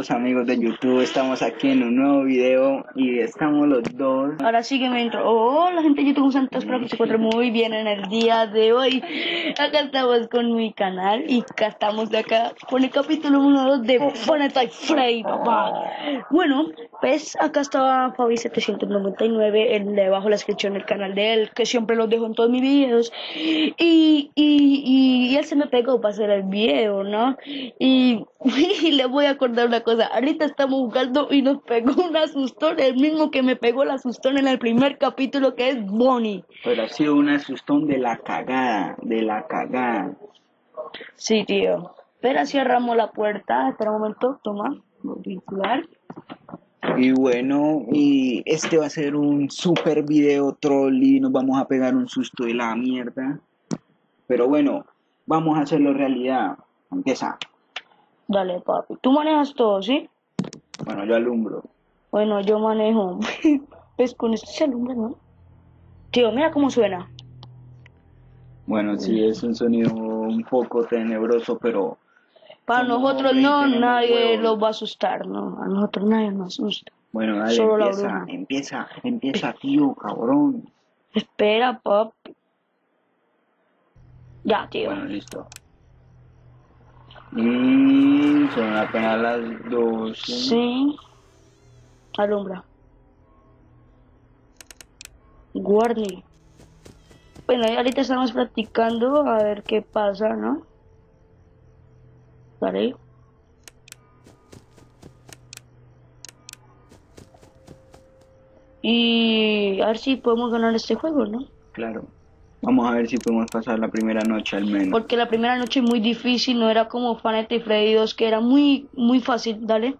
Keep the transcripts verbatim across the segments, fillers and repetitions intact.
todos amigos de YouTube, estamos aquí en un nuevo video y estamos los dos. Ahora sí que me entro. Hola gente de YouTube, ¿cómo están? Espero que se encuentren muy bien en el día de hoy. Acá estamos con mi canal y acá estamos de acá con el capítulo uno de Fantasy Freddy, papá. Bueno, pues acá estaba Fabi setecientos noventa y nueve, el de abajo la descripción del canal de él, que siempre los dejo en todos mis videos. Y, y, y, y él se me pegó para hacer el video, ¿no? Y, y le voy a acordar una cosa. Ahorita estamos jugando y nos pegó un asustón, el mismo que me pegó el asustón en el primer capítulo, que es Bonnie. Pero ha sido un asustón de la cagada, de la cagada. Sí, tío. Espera, cerramos la puerta. Espera un momento, toma. Auricular. Y bueno, y este va a ser un super video troll y nos vamos a pegar un susto de la mierda. Pero bueno, vamos a hacerlo realidad. Empieza. Dale, papi. Tú manejas todo, ¿sí? Bueno, yo alumbro. Bueno, yo manejo. Pues con esto se alumbra, ¿no? Tío, mira cómo suena. Bueno, sí, es un sonido un poco tenebroso, pero... Para somos nosotros hombres y no, tenemos nadie huevos. los va a asustar, ¿no? A nosotros nadie nos asusta. Bueno, dale, Solo la empieza, bruma. empieza, empieza, tío, cabrón. Espera, papi. Ya, tío. Bueno, listo. Y son apenas las doce. Sí. Alumbra. Guardi. Bueno, y ahorita estamos practicando a ver qué pasa, ¿no? Vale. Y a ver si podemos ganar este juego, ¿no? Claro. Vamos a ver si podemos pasar la primera noche al menos. Porque la primera noche es muy difícil, no era como Fantasy Freddy dos, que era muy, muy fácil, dale.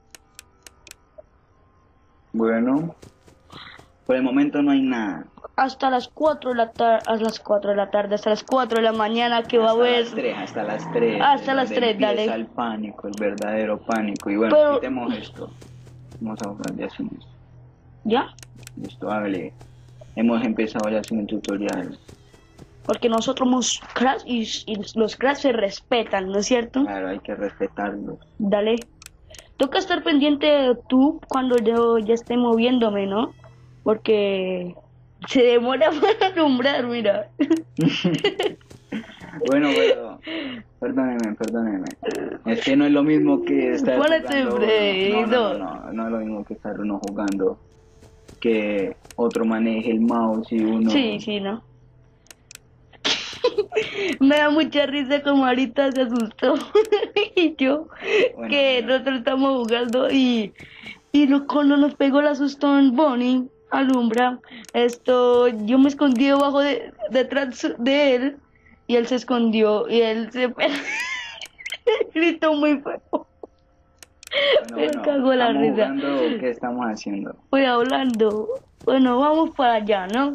Bueno, por el momento no hay nada. Hasta las cuatro de la tarde, a las cuatro de la tarde, hasta las cuatro de la mañana que va a Hasta haber. las tres, hasta las tres. Hasta las donde tres, empieza dale. el pánico, el verdadero pánico. Y bueno, Pero- quitemos esto. Vamos a jugar ya sin esto. ¿Ya? Listo, hágale. Hemos empezado ya sin el tutorial. Porque nosotros somos cracks y, y los cracks se respetan, ¿no es cierto? Claro, hay que respetarlo. Dale. Toca estar pendiente tú cuando yo ya esté moviéndome, ¿no? Porque se demora para alumbrar, mira. Bueno, pero perdóneme, perdóneme. Es que no es lo mismo que estar Ponete jugando Freddy, uno. No, no, no. no, no, no es lo mismo que estar uno jugando, que otro maneje el mouse y uno... Sí, sí, ¿no? Me da mucha risa como ahorita se asustó. Y yo, Bueno, que bueno. nosotros estamos jugando y, y lo, cuando nos pegó el asustón Bonnie, alumbra, esto, yo me escondí debajo de, detrás de él y él se escondió y él se gritó muy feo. Bueno, Me bueno, cago la ¿estamos risa. jugando o qué estamos haciendo? Voy hablando. Bueno, vamos para allá, ¿no?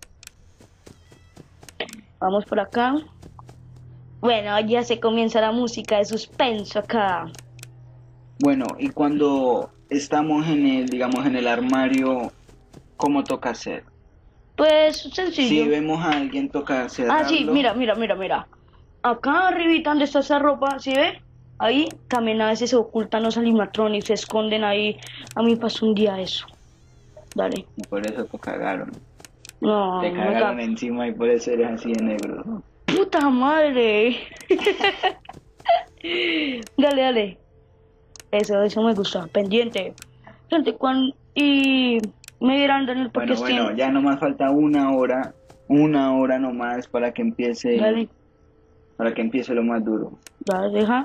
Vamos por acá. Bueno, ya se comienza la música de suspenso acá. Bueno, y cuando estamos en el, digamos, en el armario, ¿cómo toca hacer? Pues Si sencillo. vemos a alguien, toca cerrarlo. Ah, sí, mira, mira, mira, mira. Acá arribita donde está esa ropa, ¿sí ve? Ahí también a veces se ocultan los animatronics, se esconden ahí. A mí pasó un día eso. Dale. Y por eso te cagaron. No, Te me cagaron ca- encima y por eso eres así de negro. ¡Puta madre! Dale, dale. Eso, eso me gusta. Pendiente. Gente, cuando... Y... Me dirán, Daniel, porque Bueno, estoy... bueno, ya nomás falta una hora, una hora nomás para que empiece, Dale, para que empiece lo más duro. dale, deja.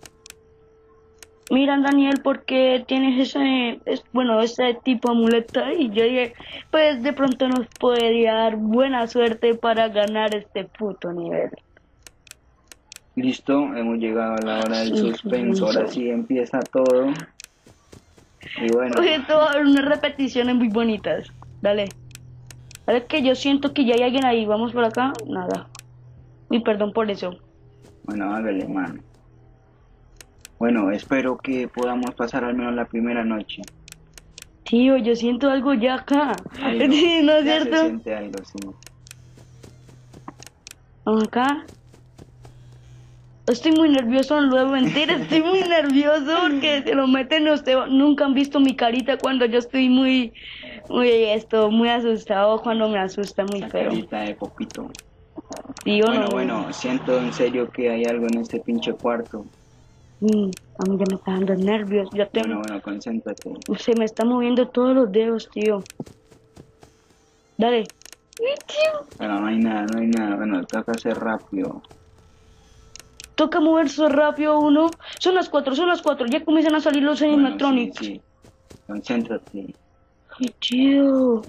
Mira, Daniel, porque tienes ese, es, bueno, ese tipo de muleta y yo dije, pues de pronto nos podría dar buena suerte para ganar este puto nivel. Listo, hemos llegado a la hora del Sí, suspenso, ahora suspenso. sí empieza todo. Y bueno, Oye, todas unas repeticiones muy bonitas. Dale. Dale, que yo siento que ya hay alguien ahí. Vamos por acá. Nada. Y perdón por eso. bueno, hágale, mano. Bueno, espero que podamos pasar al menos la primera noche. Tío, yo siento algo ya acá. Algo, Sí, ¿no es ya se cierto? siente algo, sí. Vamos acá. Estoy muy nervioso, no lo voy a mentir, estoy muy nervioso porque se lo meten ustedes, nunca han visto mi carita cuando yo estoy muy, muy esto, muy asustado, cuando me asusta muy Esa feo. carita de popito. Sí, o Bueno, no. bueno, siento en serio que hay algo en este pinche cuarto. Mm, a mí ya me está dando nervios, ya tengo, Bueno, bueno, concéntrate. se me está moviendo todos los dedos, tío. Dale. Bueno, no hay nada, no hay nada. Bueno, toca hacer rápido. Toca moverse rápido uno. Son las cuatro, son las cuatro, ya comienzan a salir los Bueno, sí, animatronics. sí. Concéntrate. Qué chido.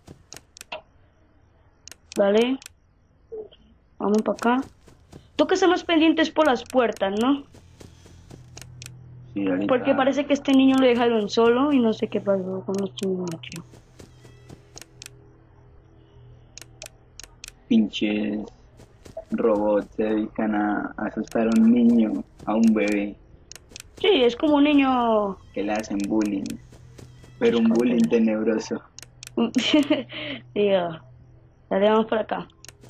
Dale. Vamos para acá. Toca estar más pendientes por las puertas, ¿no? Sí, ahorita. Porque parece que este niño lo dejaron solo y no sé qué pasó con los niños. Pinches robots se dedican a asustar a un niño, a un bebé, Sí, es como un niño. que le hacen bullying. Pero un bullying tenebroso. Diga. Dale, vamos por acá.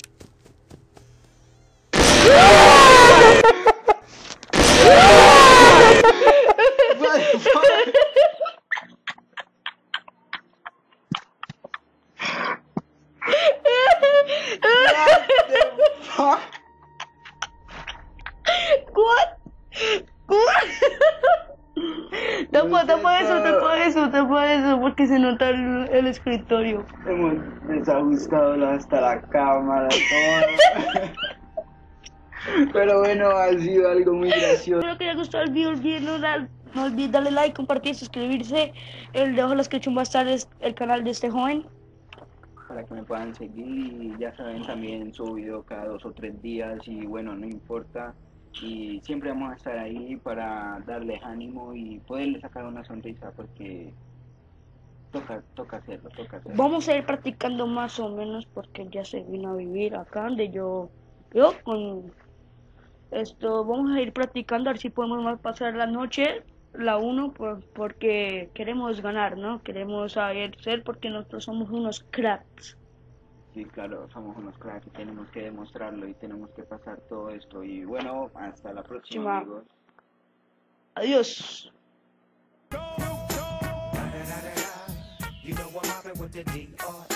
What? What? Tapa, tapa eso, tapa eso, tapa eso, porque se nota el, el escritorio. Hemos desajustado hasta la cámara, todo. Pero bueno, ha sido algo muy gracioso. Espero que les haya gustado el video, no olviden, no, dar- no olviden darle like, compartir, suscribirse. El debajo de la descripción va a estar es- el canal de este joven. Para que me puedan seguir y ya saben, también subo video cada dos o tres días y bueno, no importa. Y siempre vamos a estar ahí para darles ánimo y poderles sacar una sonrisa porque toca, toca hacerlo, toca hacerlo. Vamos a ir practicando más o menos porque ya se vino a vivir acá donde yo, yo con esto, vamos a ir practicando a ver si podemos más pasar la noche, la uno, por, porque queremos ganar, ¿no? Queremos saber ser porque nosotros somos unos cracks. Sí, claro, somos unos cracks y tenemos que demostrarlo y tenemos que pasar todo esto. Y bueno, hasta la próxima, Chima. amigos. Adiós. You know I'm mobbing with the D R